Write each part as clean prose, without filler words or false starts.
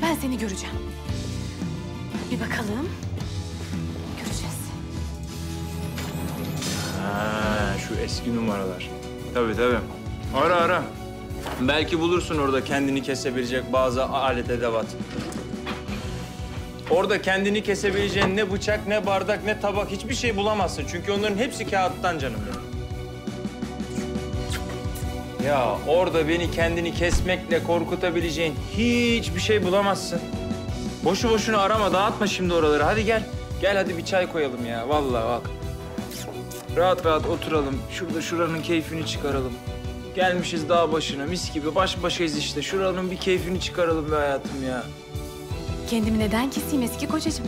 Ben seni göreceğim. Bir bakalım. Göreceğiz. Ha, şu eski numaralar. Tabii tabii. Ara ara. Belki bulursun orada kendini kesebilecek bazı alet edevat. Orada kendini kesebileceğin ne bıçak, ne bardak, ne tabak hiçbir şey bulamazsın. Çünkü onların hepsi kağıttan canım benim. Ya orada beni kendini kesmekle korkutabileceğin hiçbir şey bulamazsın. Boşu boşuna arama, dağıtma şimdi oraları. Hadi gel. Gel hadi bir çay koyalım ya. Vallahi bak. Rahat rahat oturalım. Şurada şuranın keyfini çıkaralım. Gelmişiz dağ başına mis gibi baş başayız işte. Şuranın bir keyfini çıkaralım be hayatım ya. Kendimi neden keseyim eski kocacığım?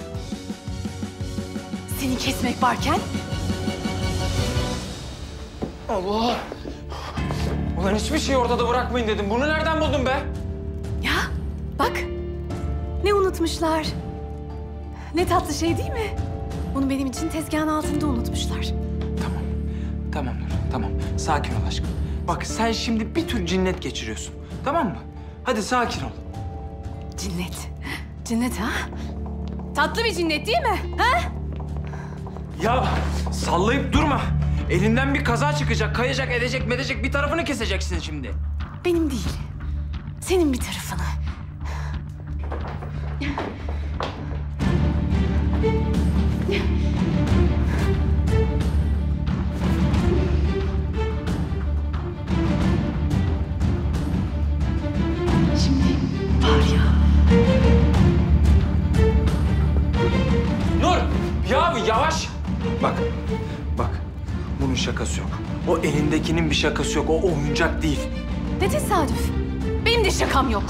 Seni kesmek varken... Allah! Ulan hiçbir şeyi ortada bırakmayın dedim. Bunu nereden buldun be? Ya bak ne unutmuşlar. Ne tatlı şey değil mi? Bunu benim için tezgahın altında unutmuşlar. Tamam. Tamam Nur, tamam. Sakin ol aşkım. Bak sen şimdi bir tür cinnet geçiriyorsun. Tamam mı? Hadi sakin ol. Cinnet. Cinnet ha? Tatlı bir cinnet değil mi? Ha? Ya sallayıp durma. Elinden bir kaza çıkacak, kayacak, edecek, medecek bir tarafını keseceksin şimdi. Benim değil. Senin bir tarafını. Şimdi var ya. Nur! Ya yavaş! Bak, bak. Bunun şakası yok. O elindekinin bir şakası yok. O oyuncak değil. Ne tesadüf. Benim de şakam yok.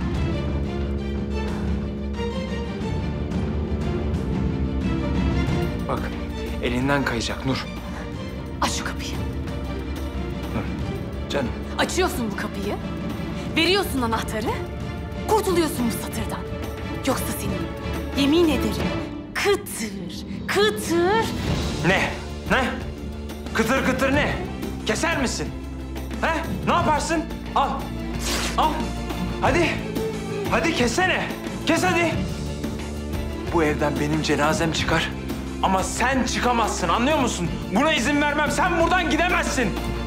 Bak, elinden kayacak Nur. Aç şu kapıyı. Nur, canım. Açıyorsun bu kapıyı. Veriyorsun anahtarı. Kurtuluyorsun bu satırdan. Yoksa senin yemin ederim kıtır, kıtır. Ne? Ne? Kıtır kıtır ne? Keser misin? He? Ne yaparsın? Al. Al. Hadi. Hadi kesene. Kes hadi. Bu evden benim cenazem çıkar. Ama sen çıkamazsın, anlıyor musun? Buna izin vermem. Sen buradan gidemezsin.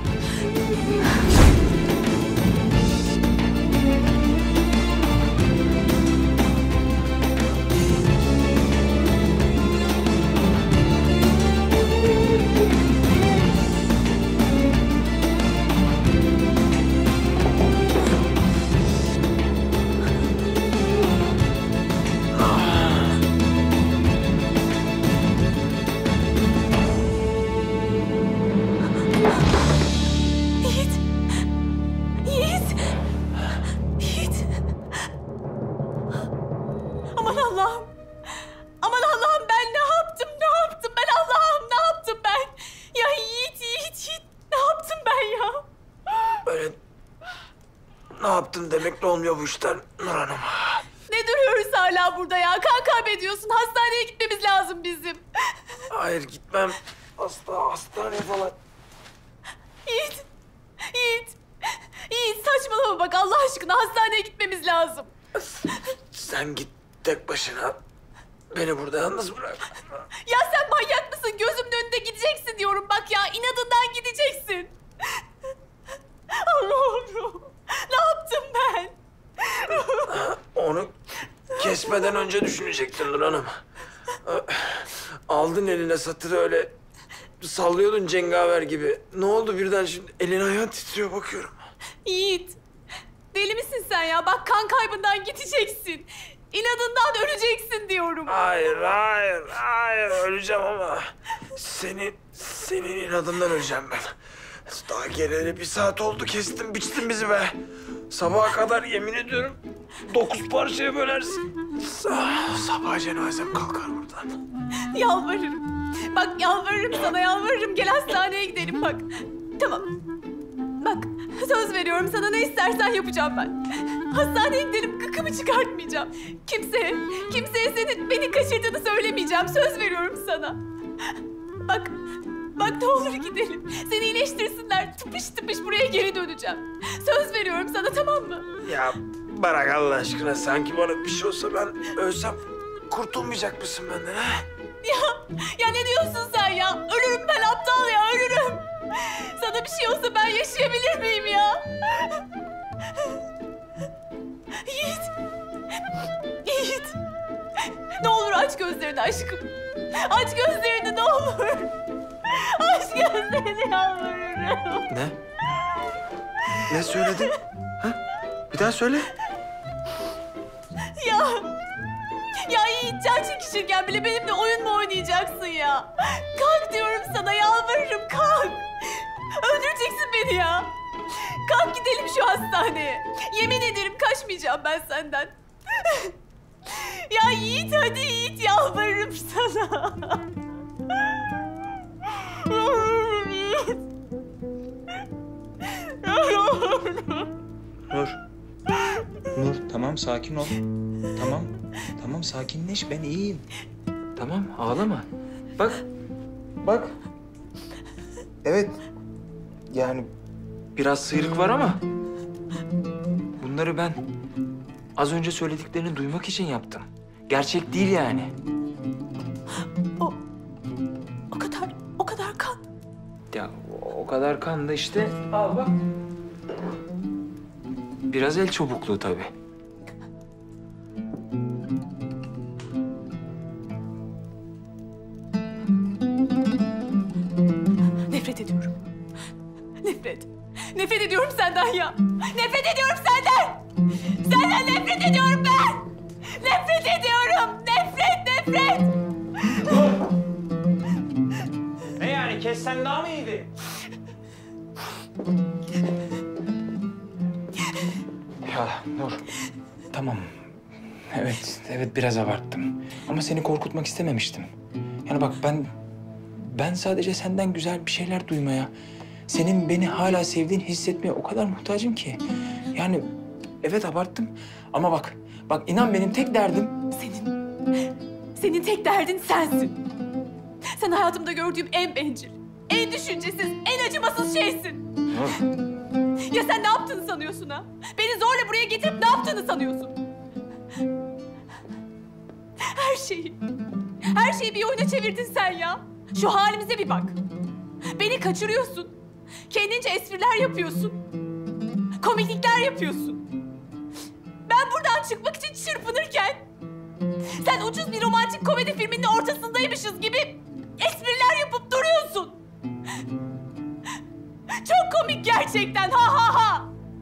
Yiğit. Yiğit. Yiğit. Aman Allah'ım. Aman Allah'ım ben ne yaptım? Ne yaptım ben Allah'ım? Ne yaptım ben? Ya Yiğit. Ne yaptım ben ya? Böyle ne yaptın demekle olmuyor bu işler Nur Hanım. Ne duruyoruz hala burada ya? Kan kaybediyorsun. Hastaneye gitmemiz lazım bizim. Hayır gitmem. Asla hastaneye falan. Yiğit. Yiğit saçmalama bak Allah aşkına hastaneye gitmemiz lazım. Sen git tek başına. Beni burada yalnız bırak. Ya sen manyak mısın? Gözümün önünde gideceksin diyorum bak ya. İnadından gideceksin. Allah'ım. Ne yaptım ben? Onu kesmeden önce düşünecektin Nur Hanım. Aldın eline satırı öyle sallıyordun cengaver gibi. Ne oldu birden şimdi? Elin ayağın titriyor bakıyorum. Yiğit. Deli misin sen ya? Bak kan kaybından gideceksin. İnadından öleceksin diyorum. Hayır öleceğim ama senin inadından öleceğim ben. Daha geleli 1 saat oldu kestin biçtin bizi be. Sabaha kadar yemin ediyorum 9 parçaya bölersin. Sabah cenazem kalkar buradan. Yalvarırım. Bak yalvarırım sana yalvarırım. Gel hastaneye gidelim bak. Tamam. Bak söz veriyorum sana ne istersen yapacağım ben. Hastaneye gidelim gıkımı çıkartmayacağım. Kimseye senin beni kaçırdığını söylemeyeceğim. Söz veriyorum sana. Bak ne olur gidelim. Seni iyileştirsinler. Tıpış tıpış buraya geri döneceğim. Söz veriyorum sana tamam mı? Ya Bırak Allah aşkına. Sanki bana bir şey olsa ben ölsem kurtulmayacak mısın benden ha? Ya ne diyorsun sen ya? Ölürüm ben aptal ya, ölürüm. Sana bir şey olsa ben yaşayabilir miyim ya? Yiğit. Yiğit. Ne olur aç gözlerini aşkım. Aç gözlerini ne olur. Aç gözlerini yalvarırım. Ne? Ne söyledin? Ha? Bir daha söyle. Ya Yiğit, can çekişirken bile benimle oyun mu oynayacaksın ya? Kalk diyorum sana, yalvarırım kalk. Öldüreceksin beni ya. Kalk gidelim şu hastaneye. Yemin ederim kaçmayacağım ben senden. Ya Yiğit, hadi Yiğit, yalvarırım sana. Yalvarırım Yiğit. Yalvarırım. Nur. Nur, tamam sakin ol. Tamam. Tamam sakinleş, ben iyiyim. Tamam, ağlama. Bak. Bak. Evet. Yani biraz sıyrık var ama bunları ben az önce söylediklerini duymak için yaptım. Gerçek değil yani. O kadar kan. Ya o kadar kan da işte. Al bak. Biraz el çabukluğu tabii. Nefret ediyorum. Nefret. Nefret ediyorum senden ya. Nefret ediyorum senden. Senden nefret ediyorum ben. Nefret ediyorum. Nefret. Ne yani? Kessen daha mı iyiydi? Ya Nur, tamam. Evet biraz abarttım. Ama seni korkutmak istememiştim. Yani bak ben sadece senden güzel bir şeyler duymaya, senin beni hala sevdiğini hissetmeye o kadar muhtacım ki. Yani evet abarttım ama bak inan benim tek derdim... Senin tek derdin sensin. Sen hayatımda gördüğüm en bencil, en düşüncesiz, en acımasız şeysin. Nur. Ya sen ne yaptığını sanıyorsun ha? Beni zorla buraya getirip ne yaptığını sanıyorsun? Her şeyi bir oyuna çevirdin sen ya. Şu halimize bir bak. Beni kaçırıyorsun. Kendince espriler yapıyorsun. Komiklikler yapıyorsun. Ben buradan çıkmak için çırpınırken sen ucuz bir romantik komedi filminin ortasındaymışız gibi espriler yapıp duruyorsun. Çok komik gerçekten, ha.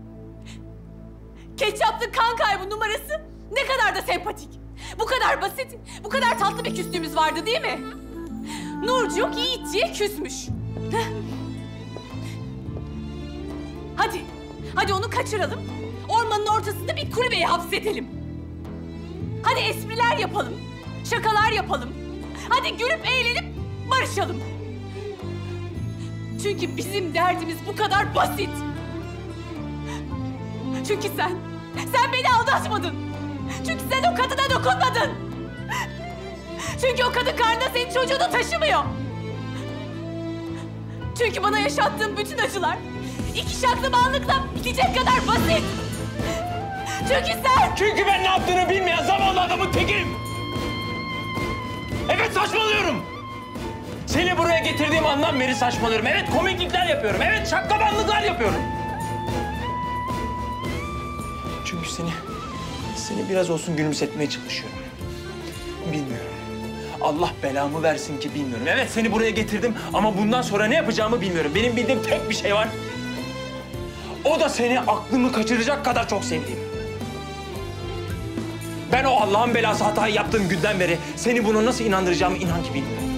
Ketçaplı kan kaybı numarası ne kadar da sempatik. Bu kadar basit, bu kadar tatlı bir küstüğümüz vardı değil mi? Nurcuk Yiğitçi'ye küsmüş. Hadi onu kaçıralım. Ormanın ortasında bir kulübeye hapsedelim. Hadi espriler yapalım, şakalar yapalım. Hadi gülüp eğlenip barışalım. Çünkü bizim derdimiz bu kadar basit. Çünkü sen beni aldatmadın. Çünkü sen o kadına dokunmadın. Çünkü o kadın karnında senin çocuğunu taşımıyor. Çünkü bana yaşattığın bütün acılar 2 şaklabanlıkla bitecek kadar basit. Çünkü ben ne yaptığını bilmeyen zavallı adamın tekiyim. Evet saçmalıyorum. Seni buraya getirdiğim andan beri saçmalıyorum. Evet komiklikler yapıyorum. Evet şaklabanlıklar yapıyorum. Çünkü seni biraz olsun gülümsetmeye çalışıyorum. Bilmiyorum. Allah belamı versin ki bilmiyorum. Evet seni buraya getirdim ama bundan sonra ne yapacağımı bilmiyorum. Benim bildiğim tek bir şey var. O da seni aklımı kaçıracak kadar çok sevdiğim. Ben o Allah'ın belası hatayı yaptığım günden beri seni buna nasıl inandıracağımı inan ki bilmiyorum.